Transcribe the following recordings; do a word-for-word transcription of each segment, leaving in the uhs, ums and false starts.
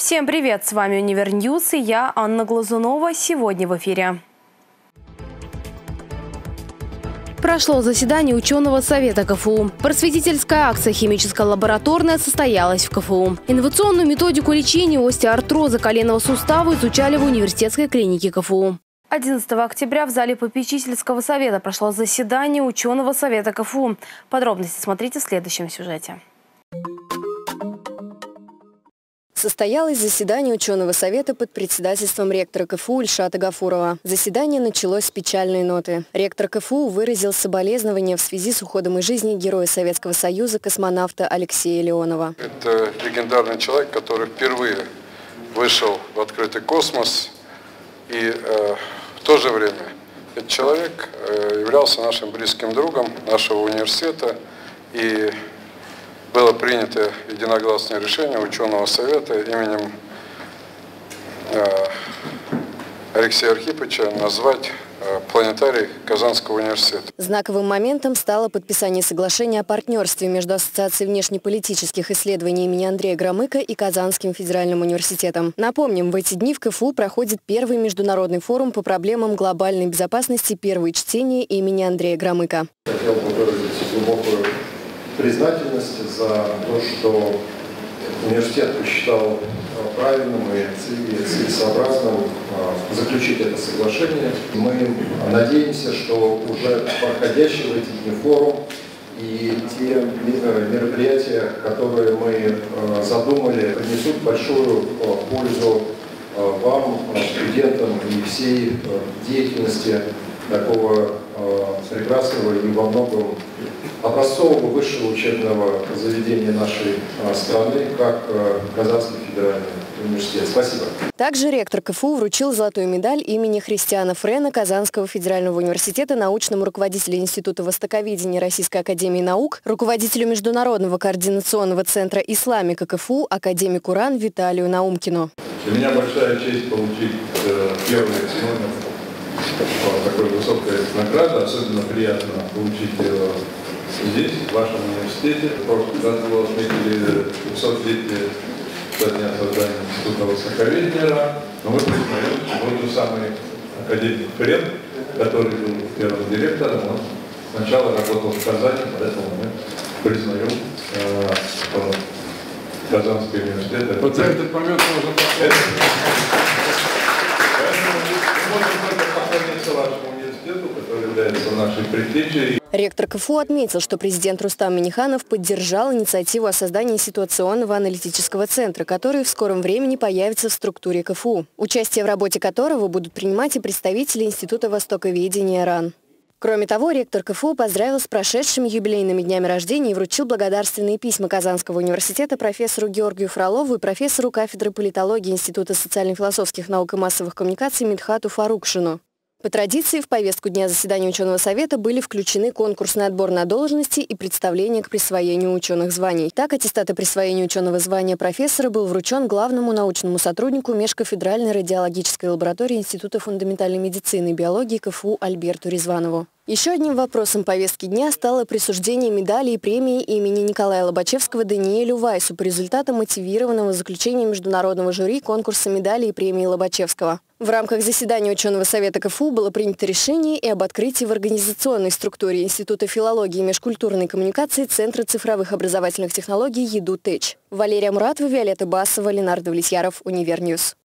Всем привет! С вами Универньюз и я, Анна Глазунова. Сегодня в эфире. Прошло заседание ученого совета КФУ. Просветительская акция «Химическая лабораторная» состоялась в КФУ. Инновационную методику лечения остеоартроза коленного сустава изучали в университетской клинике КФУ. одиннадцатого октября в зале попечительского совета прошло заседание ученого совета КФУ. Подробности смотрите в следующем сюжете. Состоялось заседание ученого совета под председательством ректора КФУ Ильшата Гафурова. Заседание началось с печальной ноты. Ректор КФУ выразил соболезнования в связи с уходом из жизни героя Советского Союза, космонавта Алексея Леонова. Это легендарный человек, который впервые вышел в открытый космос. И э, в то же время этот человек э, являлся нашим близким другом нашего университета. И было принято единогласное решение ученого совета именем э, Алексея Архиповича назвать э, планетарий Казанского университета. Знаковым моментом стало подписание соглашения о партнерстве между Ассоциацией внешнеполитических исследований имени Андрея Громыка и Казанским федеральным университетом. Напомним, в эти дни в КФУ проходит первый международный форум по проблемам глобальной безопасности «Первые чтения» имени Андрея Громыка. Хотел бы выразить глубокую признательность за то, что университет посчитал правильным и целесообразным заключить это соглашение. Мы надеемся, что уже проходящий в эти дни форум и те мероприятия, которые мы задумали, принесут большую пользу вам, студентам и всей деятельности такого прекрасного и во многом образцового высшего учебного заведения нашей страны, как Казанский федеральный университет. Спасибо. Также ректор КФУ вручил золотую медаль имени Христиана Френа Казанского федерального университета научному руководителю Института востоковедения Российской академии наук, руководителю Международного координационного центра исламика КФУ, академику РАН Виталию Наумкину. Для меня большая честь получить э, первый номер такой высокой награды. Особенно приятно получить ее здесь, в вашем университете. В прошлом году отметили двухсотлетие со дня создания Института востоковедения. Но мы признаем, что тот же самый академик Френ, который был первым директором, он сначала работал в Казани, поэтому мы признаем э, Казанский университет. Вот за этот момент можно посмотреть. Вашему университету, который является нашей предтечей. Ректор КФУ отметил, что президент Рустам Минниханов поддержал инициативу о создании ситуационного аналитического центра, который в скором времени появится в структуре КФУ, участие в работе которого будут принимать и представители Института востоковедения РАН. Кроме того, ректор КФУ поздравил с прошедшими юбилейными днями рождения и вручил благодарственные письма Казанского университета профессору Георгию Фролову и профессору кафедры политологии Института социально-философских наук и массовых коммуникаций Мидхату Фарукшину. По традиции, в повестку дня заседания ученого совета были включены конкурсный отбор на должности и представление к присвоению ученых званий. Так, аттестат о присвоении ученого звания профессора был вручен главному научному сотруднику Межкафедральной радиологической лаборатории Института фундаментальной медицины и биологии КФУ Альберту Резванову. Еще одним вопросом повестки дня стало присуждение медали и премии имени Николая Лобачевского Даниэлю Вайсу по результатам мотивированного заключения международного жюри конкурса медалей и премии Лобачевского. В рамках заседания ученого совета КФУ было принято решение и об открытии в организационной структуре Института филологии и межкультурной коммуникации Центра цифровых образовательных технологий ЕДУ-ТЭЧ. Валерия Муратова, Виолетта Басова, Ленардо Влетьяров, Универньюз.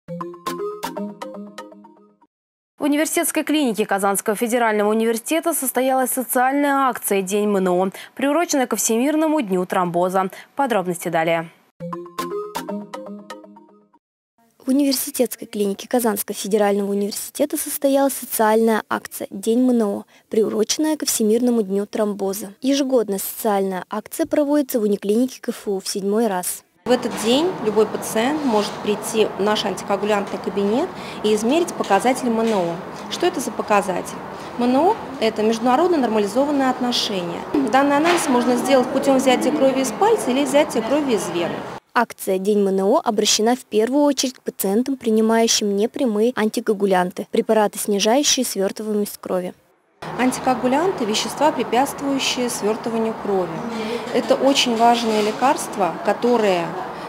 В университетской клинике Казанского федерального университета состоялась социальная акция «День МНО», приуроченная ко Всемирному дню тромбоза. Подробности далее. В университетской клинике Казанского федерального университета состоялась социальная акция «День МНО», приуроченная ко Всемирному дню тромбоза. Ежегодно социальная акция проводится в униклинике КФУ в седьмой раз. В этот день любой пациент может прийти в наш антикоагулянтный кабинет и измерить показатель МНО. Что это за показатель? МНО – это международно нормализованное отношение. Данный анализ можно сделать путем взятия крови из пальца или взятия крови из вены. Акция «День МНО» обращена в первую очередь к пациентам, принимающим непрямые антикоагулянты – препараты, снижающие свертываемость крови. Антикоагулянты – вещества, препятствующие свертыванию крови. Это очень важные лекарства, которые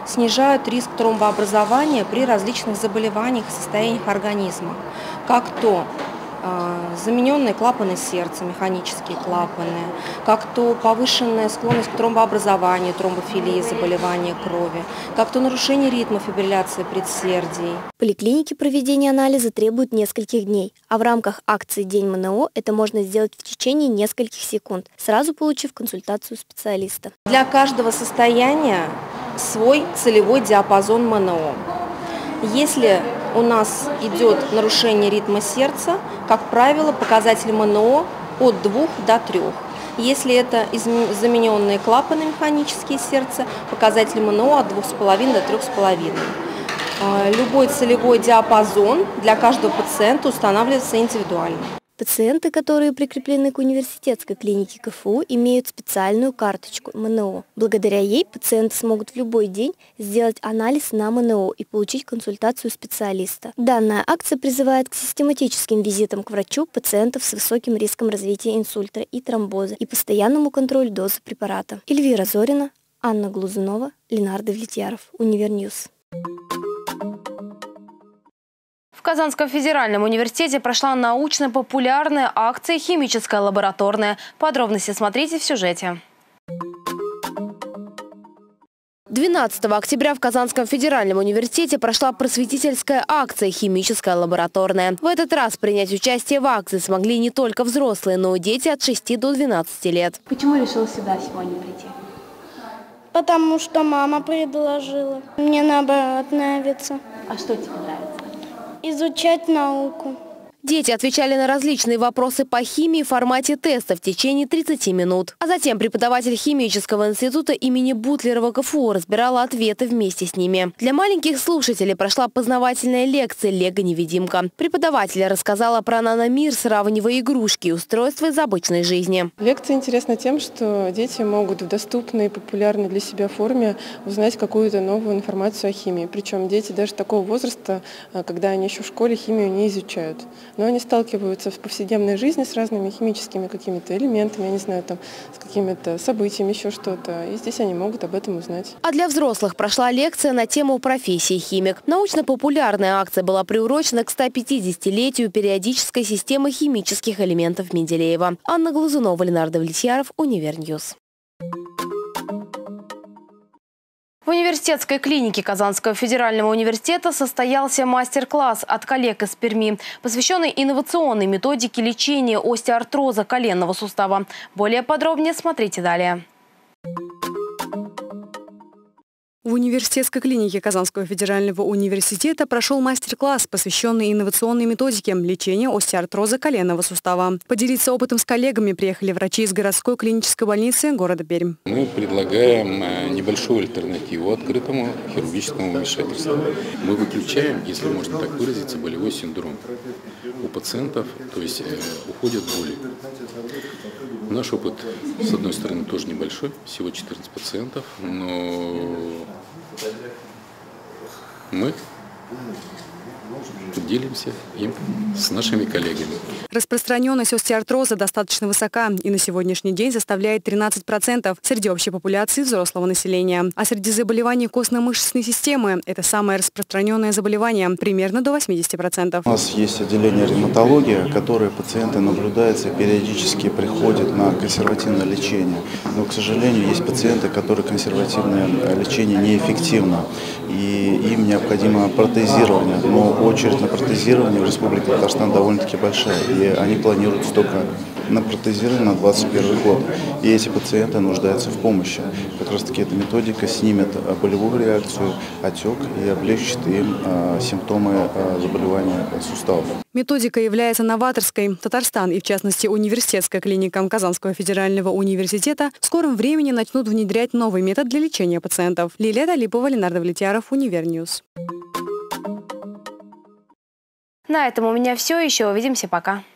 снижают риск тромбообразования при различных заболеваниях и состояниях организма, как то замененные клапаны сердца, механические клапаны, как то повышенная склонность к тромбообразованию, тромбофилии, заболевания крови, как то нарушение ритма фибрилляции предсердий. В поликлинике проведение анализа требует нескольких дней, а в рамках акции «День МНО» это можно сделать в течение нескольких секунд, сразу получив консультацию специалиста. Для каждого состояния свой целевой диапазон МНО. Если у нас идет нарушение ритма сердца, как правило, показатель МНО от двух до трёх. Если это замененные клапаны механические сердца, показатель МНО от двух с половиной до трёх с половиной. Любой целевой диапазон для каждого пациента устанавливается индивидуально. Пациенты, которые прикреплены к университетской клинике КФУ, имеют специальную карточку МНО. Благодаря ей пациенты смогут в любой день сделать анализ на МНО и получить консультацию специалиста. Данная акция призывает к систематическим визитам к врачу пациентов с высоким риском развития инсульта и тромбоза и постоянному контролю дозы препарата. Эльвира Зорина, Анна Глазунова, Ленардо Влетьяров, Универньюз. В Казанском федеральном университете прошла научно-популярная акция «Химическая лабораторная». Подробности смотрите в сюжете. двенадцатого октября в Казанском федеральном университете прошла просветительская акция «Химическая лабораторная». В этот раз принять участие в акции смогли не только взрослые, но и дети от шести до двенадцати лет. Почему решил сюда сегодня прийти? Потому что мама предложила. Мне наоборот нравится. А что тебе нравится? Изучать науку. Дети отвечали на различные вопросы по химии в формате теста в течение тридцати минут. А затем преподаватель химического института имени Бутлерова КФУ разбирала ответы вместе с ними. Для маленьких слушателей прошла познавательная лекция «Лего-невидимка». Преподаватель рассказала про наномир, сравнивая игрушки и устройства из обычной жизни. Лекция интересна тем, что дети могут в доступной и популярной для себя форме узнать какую-то новую информацию о химии. Причем дети даже такого возраста, когда они еще в школе химию не изучают. Но они сталкиваются в повседневной жизни с разными химическими какими-то элементами, я не знаю, там, с какими-то событиями, еще что-то. И здесь они могут об этом узнать. А для взрослых прошла лекция на тему профессии химик. Научно-популярная акция была приурочена к стопятидесятилетию периодической системы химических элементов Менделеева. Анна Глазунова, Ленардо Влетьяров, Универньюз. В университетской клинике Казанского федерального университета состоялся мастер-класс от коллег из Перми, посвященный инновационной методике лечения остеоартроза коленного сустава. Более подробнее смотрите далее. В университетской клинике Казанского федерального университета прошел мастер-класс, посвященный инновационной методике лечения остеоартроза коленного сустава. Поделиться опытом с коллегами приехали врачи из городской клинической больницы города Пермь. Мы предлагаем небольшую альтернативу открытому хирургическому вмешательству. Мы выключаем, если можно так выразиться, болевой синдром у пациентов, то есть э, уходят боли. Наш опыт, с одной стороны, тоже небольшой, всего четырнадцать пациентов, но мы делимся им с нашими коллегами. Распространенность остеоартроза достаточно высока и на сегодняшний день составляет тринадцать процентов среди общей популяции взрослого населения. А среди заболеваний костно-мышечной системы это самое распространенное заболевание, примерно до восьмидесяти процентов. У нас есть отделение ревматологии, которое пациенты наблюдаются, периодически приходят на консервативное лечение. Но, к сожалению, есть пациенты, которые консервативное лечение неэффективно, и им необходимо протезирование. Но очередь на протезирование в Республике Татарстан довольно-таки большая, и они планируют столько на протезирование на двадцать первый год. И эти пациенты нуждаются в помощи. Как раз таки эта методика снимет болевую реакцию, отек и облегчит им э, симптомы э, заболевания суставов. Методика является новаторской. Татарстан и, в частности, университетская клиника Казанского федерального университета в скором времени начнут внедрять новый метод для лечения пациентов. Лилия Талипова, Ленардо Влетьяров, Универньюз. На этом у меня все. Еще увидимся. Пока.